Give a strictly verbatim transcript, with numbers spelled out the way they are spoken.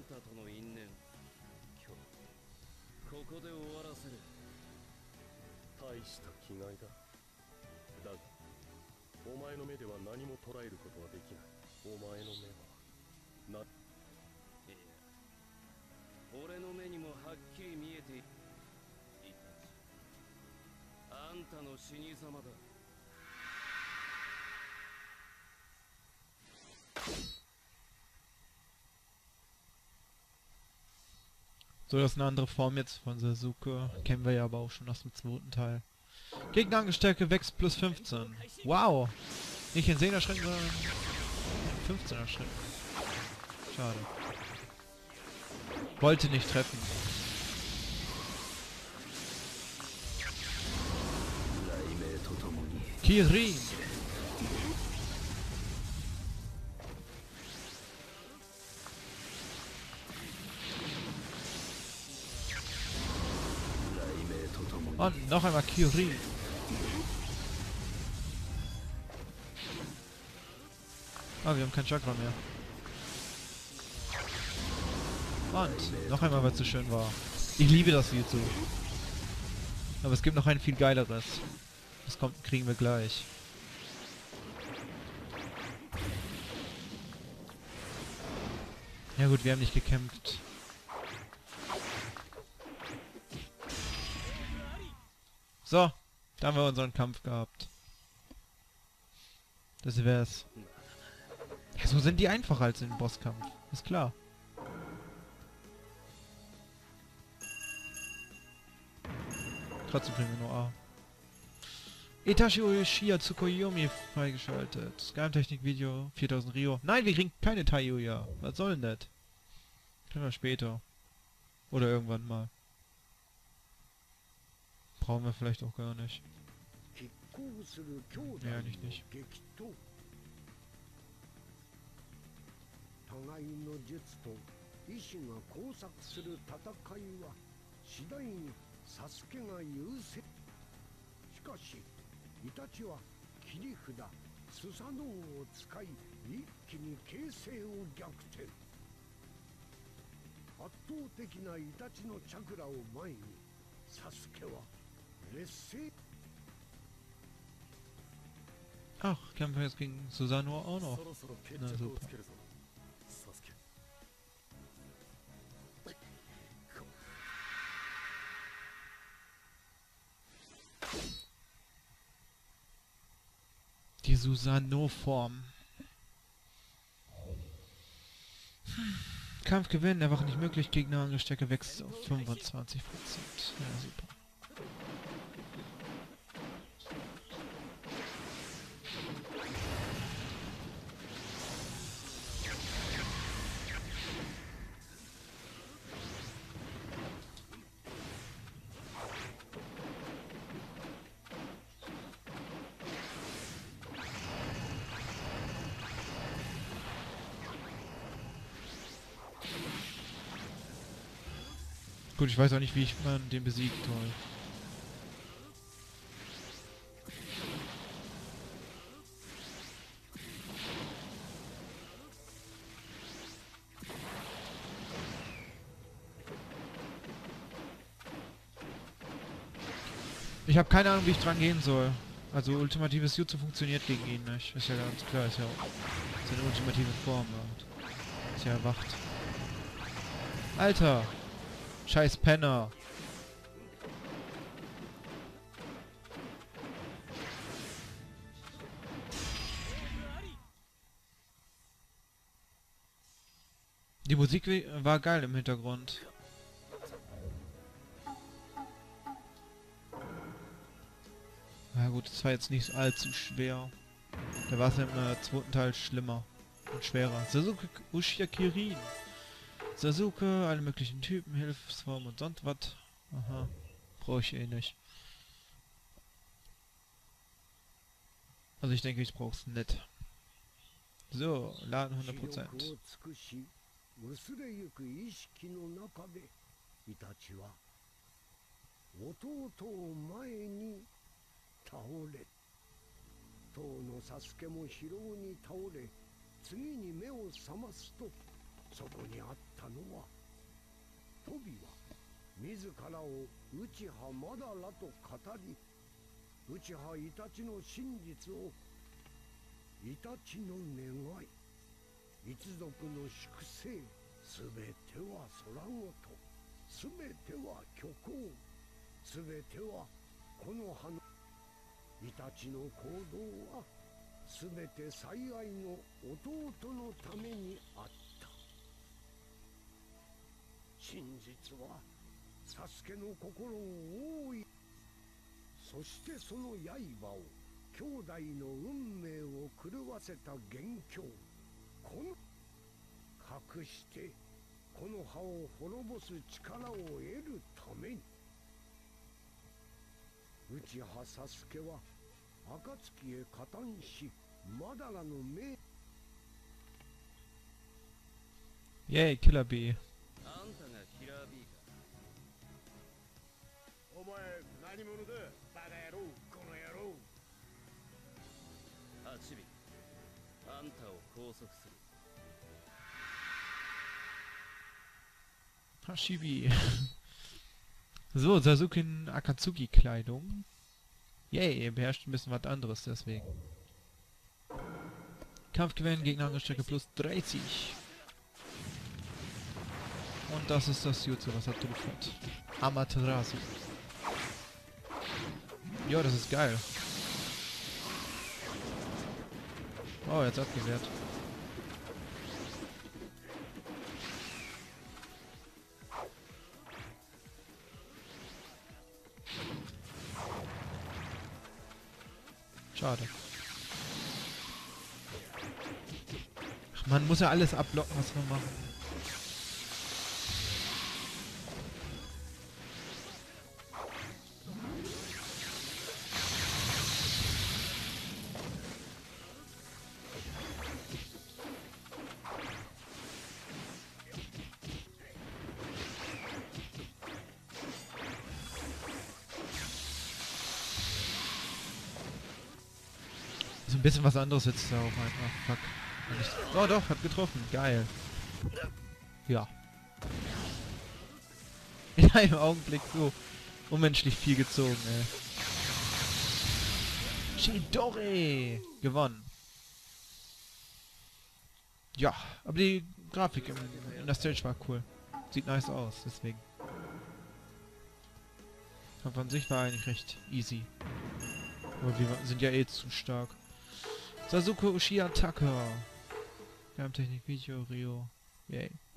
So, das ist eine andere Form jetzt von Sasuke. Kennen wir ja aber auch schon aus dem zweiten Teil. Gegnerangestärke wächst plus fünfzehn. Wow! Nicht in zehner Schritten, sondern in fünfzehner Schritten. Schade. Wollte nicht treffen. Kirin! Und noch einmal Kirin. Ah, wir haben kein Chakra mehr. Und noch einmal, weil es so schön war. Ich liebe das Lied so. Aber es gibt noch ein viel geileres. Das kommt, kriegen wir gleich. Ja gut, wir haben nicht gekämpft. So, da haben wir unseren Kampf gehabt. Das wär's. Ja, so sind die einfacher als im Bosskampf. Ist klar. Trotzdem kriegen wir nur A. Itachi Uchiha Tsukuyomi freigeschaltet. Das Geheimtechnik-Video viertausend Rio. Nein, wir kriegen keine Taiuya. Was soll denn das? Können wir später. Oder irgendwann mal. Brauchen wir vielleicht auch gar nicht. Ja, eigentlich nicht. Ach, kämpfen wir jetzt gegen Susanoo auch noch. Na super. Die Susanoo-Form. Hm. Kampf gewinnen, Erwachen nicht möglich, Gegnerangestärke wächst auf fünfundzwanzig Prozent. Ja, super. Gut, ich weiß auch nicht, wie ich man den besiegt, toll. Ich habe keine Ahnung, wie ich dran gehen soll. Also ultimatives Jutsu funktioniert gegen ihn nicht. Ist ja ganz klar, ist ja auch seine ultimative Form. Ist ja erwacht. Alter! Scheiß Penner! Die Musik war geil im Hintergrund. Na gut, das war jetzt nicht allzu schwer. Da war es im äh, zweiten Teil schlimmer und schwerer. Sasuke Uchiha Kirin. Sasuke, alle möglichen Typen, Hilfsformen und sonst was. Aha. Brauche ich eh nicht. Also ich denke, ich brauche es nicht. So, laden hundert Prozent. たのは、トビは自らを内派マダラと語り、内派イタチの真実を、イタチの願い、一族の粛清、すべては空ごと、すべては虚構、すべてはこの葉のイタチの行動はすべて最愛の弟のためにあった。真実はサスケの心を覆い、そしてその刃を兄弟の運命を狂わせた元凶、この隠してこの葉を滅ぼす力を得るために、内派サスケは暁へ加担し、マダラの命。 イェイ、キラビー。 あんたがキラー B か。 お前何者だ、バカ野郎、この野郎。 ハチビ、あんたを拘束する。 Hashibi. So, Sasuke in Akatsuki-Kleidung. Yay, er beherrscht ein bisschen was anderes deswegen. Kampf gewinnen, Gegnerangstrecke plus dreißig. Und das ist das Jutsu, was er drauf hat. Amaterasu. Ja, das ist geil. Oh, jetzt abgewehrt. Schade. Ach, man muss ja alles abblocken, was wir machen. So ein bisschen was anderes jetzt da auch einfach. Fuck. Oh doch, hat getroffen. Geil. Ja. In einem Augenblick so unmenschlich viel gezogen, ey. Chidori! Gewonnen. Ja, aber die Grafik in, in der Stage war cool. Sieht nice aus, deswegen. Kampf an sich war eigentlich recht easy. Aber wir sind ja eh zu stark. Sasuke Uchiha Taka. Kampftechnik Video, Rio. Yay.